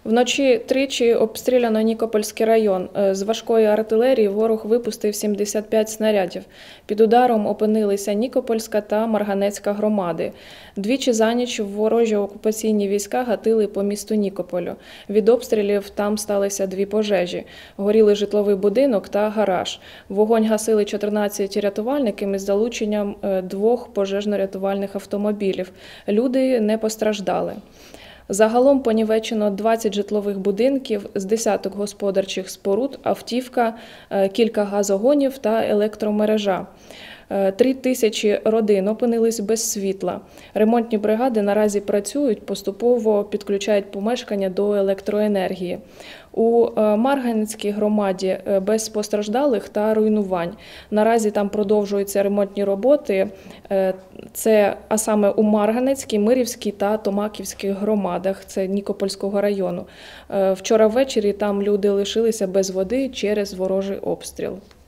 Вночі тричі обстріляно Нікопольський район. З важкої артилерії ворог випустив 75 снарядів. Під ударом опинилися Нікопольська та Марганецька громади. Двічі за ніч ворожі окупаційні війська гатили по місту Нікополю. Від обстрілів там сталися 2 пожежі. Горіли житловий будинок та гараж. Вогонь гасили 14 рятувальників із залученням 2 пожежно-рятувальних автомобілів. Люди не постраждали. Загалом понівечено 20 житлових будинків, з десяток господарчих споруд, автівка, кілька газогонів та електромережа. 3000 родин опинились без світла. Ремонтні бригади наразі працюють, поступово підключають помешкання до електроенергії. У Марганецькій громаді без постраждалих та руйнувань. Наразі там продовжуються ремонтні роботи, а саме у Марганецькій, Мирівській та Томаківській громадах, це Нікопольського району. Вчора ввечері там люди лишилися без води через ворожий обстріл.